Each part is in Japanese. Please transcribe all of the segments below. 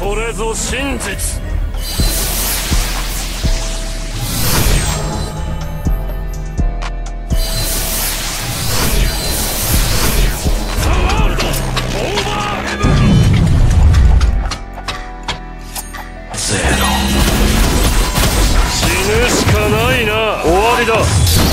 これぞ真実。死ぬしかないな。終わりだ。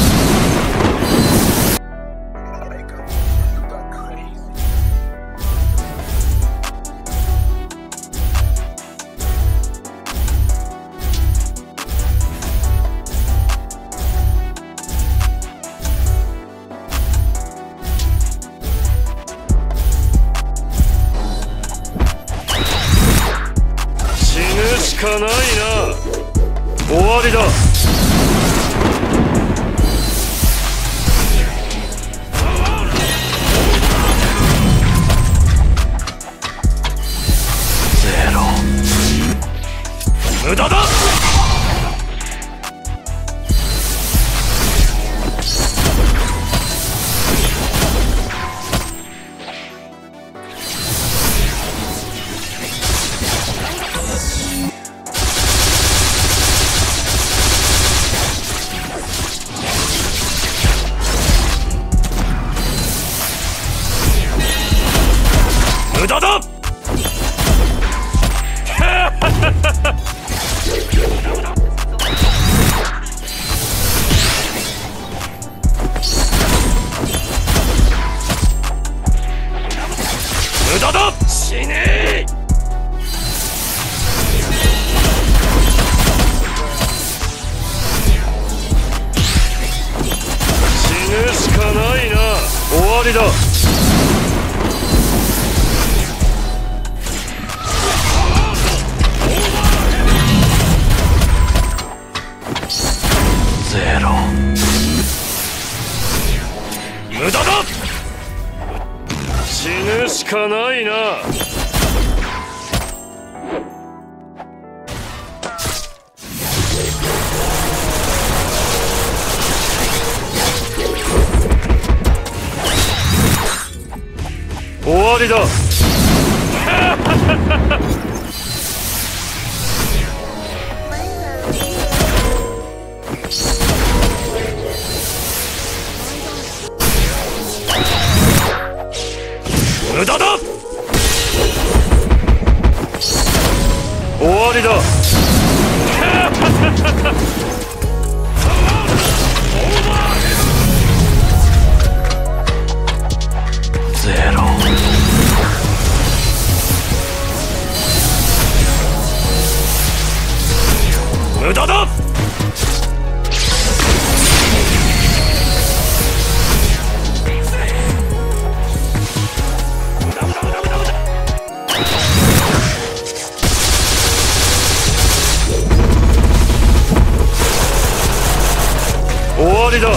死ぬしかないな。終わりだ。無駄だ。無駄だ。無駄だ。死ねー。死ぬしかないな。終わりだ。無駄だ。死ぬしかないな。終わりだ。無駄だ。終わりだ。無駄だ。終わりだ。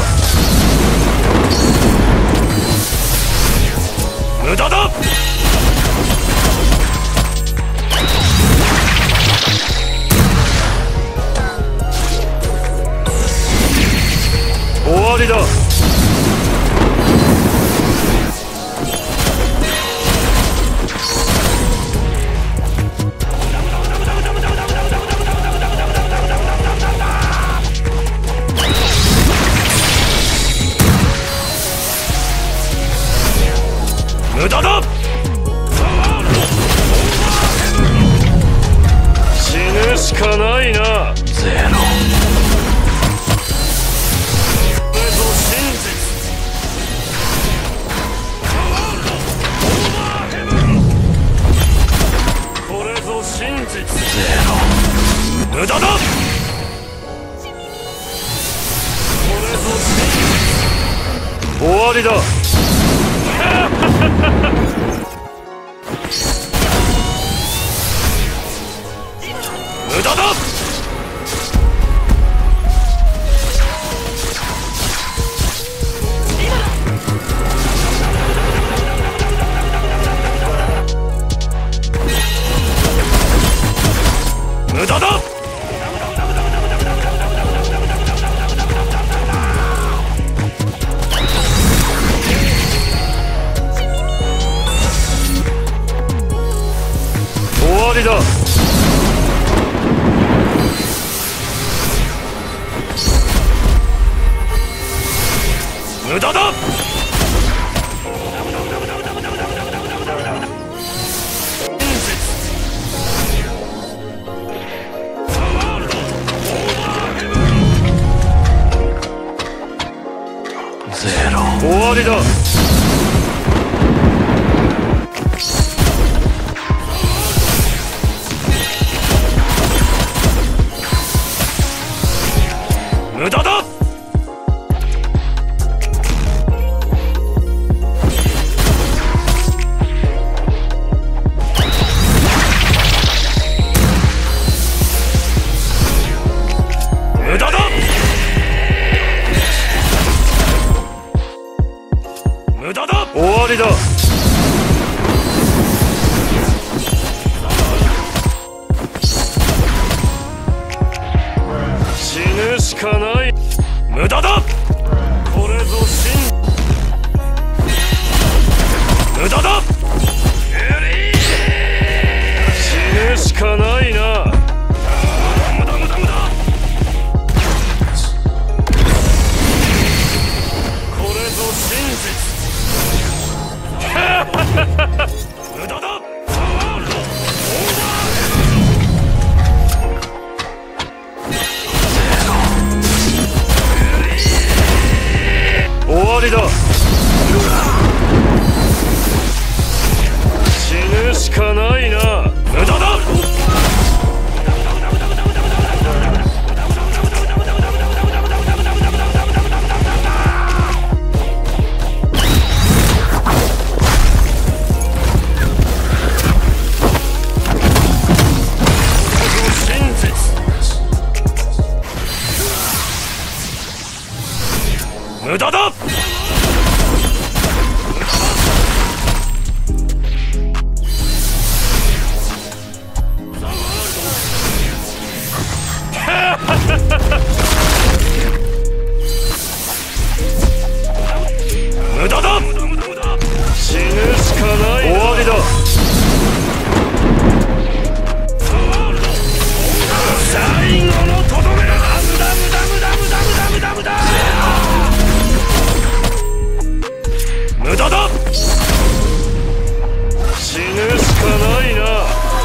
無駄だ。終わりだ。無駄だ。死ぬしかないな。これぞ真実。これぞ真実。無駄だ。これぞ真実。終わりだ。無駄だ。無駄だ。終わりだ。 無駄だ。ゼロ。終わりだ。無駄だ。無駄だ。無駄だ。終わりだ。死ぬしかない。無駄だ。これぞ真。無駄だ。死ぬしかないな。無駄無駄無駄。これぞ真実。無駄だ。終わりだ。死ぬしかないな。無駄だ。真実。無駄だ。無駄だ。死ぬしかない。終わりだ。最後のとどめ。無駄無駄無駄無駄無駄無駄無駄。無駄だ。死ぬしかないな。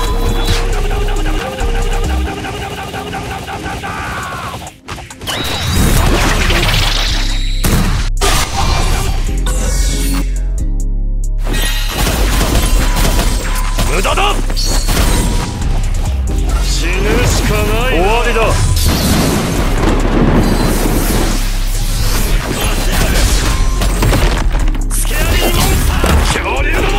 無駄だ。死ぬしかない。終わりだ。スケアリーモンスター。恐竜ども。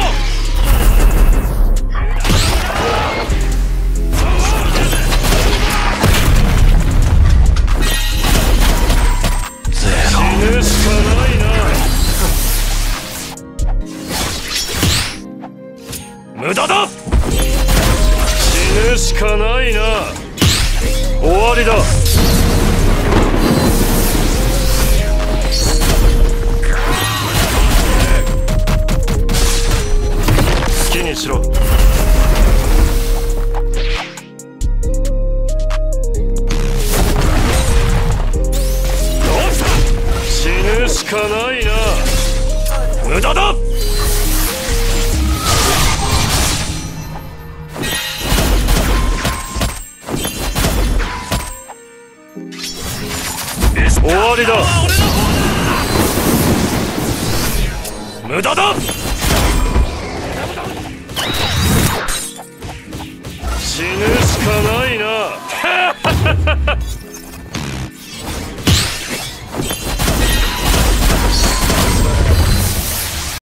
死ぬしかないな。無駄だ。死ぬしかないな。終わりだ。好きにしろ。死ぬしかないな。無駄だ。終わりだ。無駄だ。